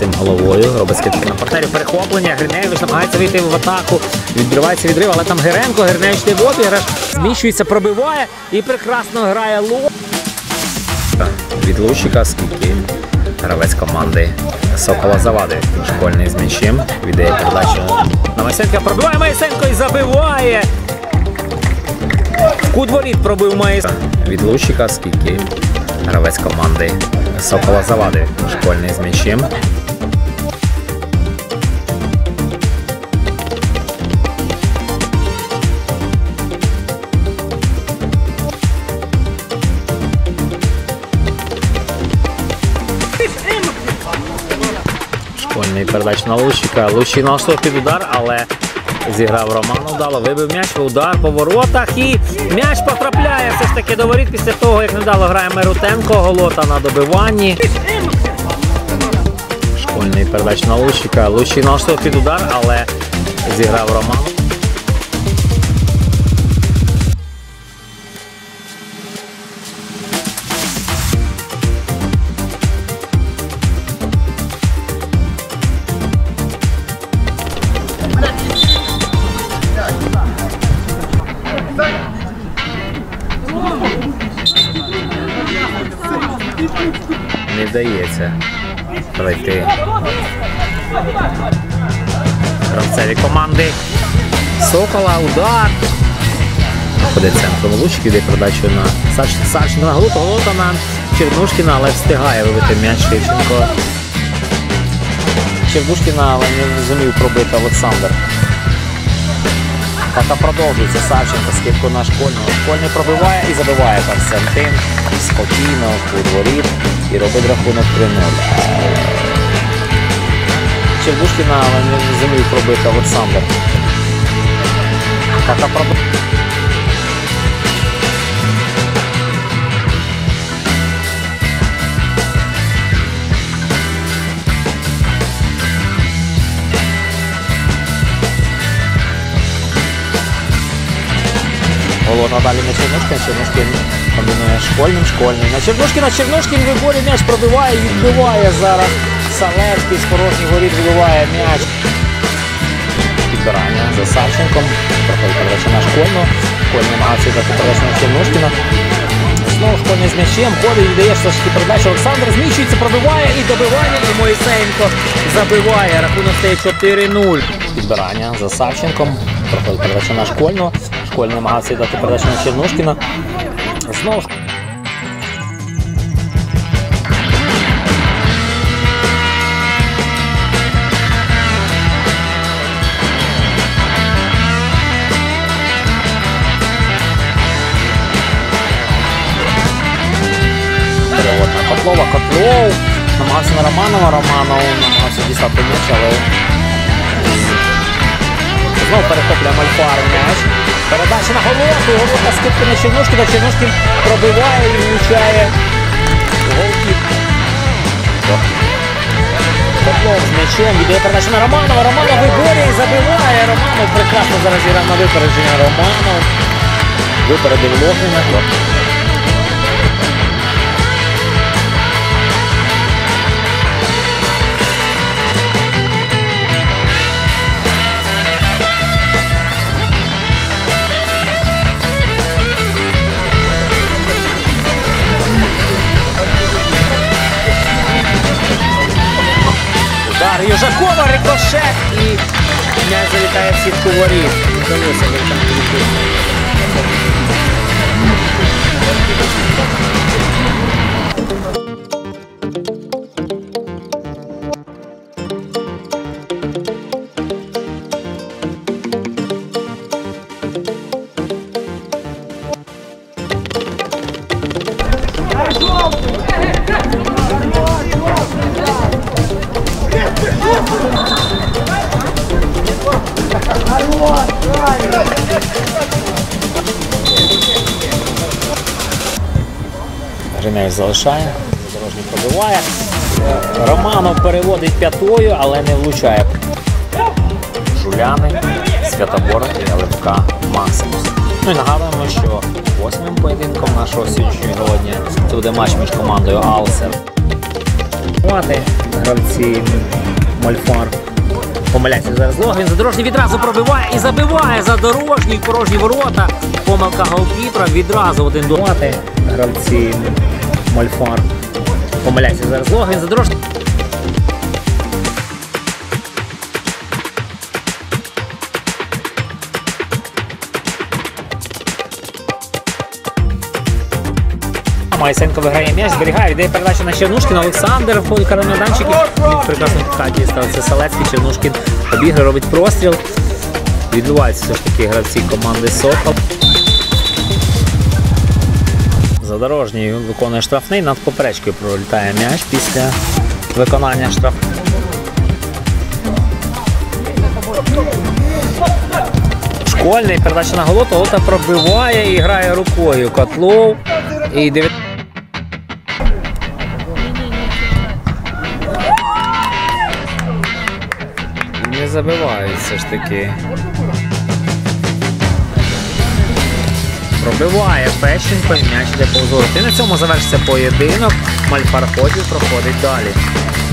Максим головою, робить скидки на партнерів. Перехоплення, Гриневич намагається вийти в атаку. Відбивається відрив, але там Геренко, Гриневич йде в обіграш. Зміщується, пробиває і прекрасно грає Ло. Від Лущика, скільки гравець команди Сокола завадив. Школьний з м'ячем, віддає передачу на Майсенка, пробиває Майсенко і забиває. В кут воріт пробив Майсенко. Від Лущика, скільки гравець команди Сокола завадив. Школьний з м'ячем. Школьний передач на Лущика. Лущик налаштував під удар, але зіграв Роман вдало, вибив м'яч, удар по воротах і м'яч потрапляє все ж таки до воріт після того, як невдало грає Мирутенко, Голота на добиванні. Школьний передач на Лущика. Лущик налаштував під удар, але зіграв Роман. Не вдається пройти гравцеві команди Сокола. Удар. Ходить центром Лущик, йде передачу на Савченка, на Голота на Чернушкіна, але встигає вибити м'яч Шевченко. Чернушкіна, але не зумів пробити Олександр. Така продовжується. Савченко, скидку на Школьного. Школьний пробиває і забиває Константин. Спокійно, у дворі і робить рахунок 3-0. Чернушкіна, але не зумів пробити Олександр. Така продовжується. Голота далі на Чернушкін, Чернушкін комбінує Школьний. На Чернушкін виборі м'яч пробиває і відбиває зараз. Салевський з порожніх воріт вибиває м'яч. Підбирання за Савченком. Проходить передача на Школьного. Школьний намагається дати передачу на Чернушкіна. Знову Школьний з м'ячем, ходить, віддає все ж таки передачу. Олександр зміщується, пробиває і добивання. І Моїсеєнко забиває. Рахунок стає 4-0. Підбирання за Савченком. Проходить передача на Школьного. Школьний намагався дати передачу на Чернушкіна. Знову перевод на Котлова. Котлов намагався на Романова. Романов намагався дістати м'яч, але знову перехоплює Мальфар м'яч. Передача на Голоту. Голота скидки на Чернушкіна. Чернушкін пробиває і влучає голкіп. Котлов з м'ячем. Віддає передачу на Романова. Романов виборює і забиває. Романов прекрасно зараз грає на випередження. Романов випередив Логвина. Южакова, рикошет і м'яч залітає в сітку воріт. Вдалося там Гриневич залишає, дорожній пробиває. Романов переводить п'ятою, але не влучає. Жуляни, Святобор і ЛФК Максимус. Ну і нагадуємо, що 8-м поєдинком нашого сьогоднішнього дня це буде матч між командою Алсер. добивати. Гравці Мольфар. Помиляється зараз Логвін. Задорожній відразу пробиває і забиває Задорожній порожні ворота. Помилка голкіпера. Відразу 1-2. Гравці Мольфар. Помиляється зараз Логвін. Задорожній. Майсенко виграє м'яч, зберігає, віддає передачу на Чернушкіна. Олександр входить карний майданчик. Він прекрасно в хаті став. Це Салецький, Чернушкін обіграє, робить простріл. Відбуваються все ж таки гравці команди Сокол. Задорожній виконує штрафний, над поперечкою пролітає м'яч після виконання штрафу. Школьний, передача на Голота, Голота пробиває і грає рукою Котлов. І не забивають все ж таки. Пробиває Пещенко і м'яч йде повз ворота. І на цьому завершиться поєдинок. Мольфар Ходів проходить далі.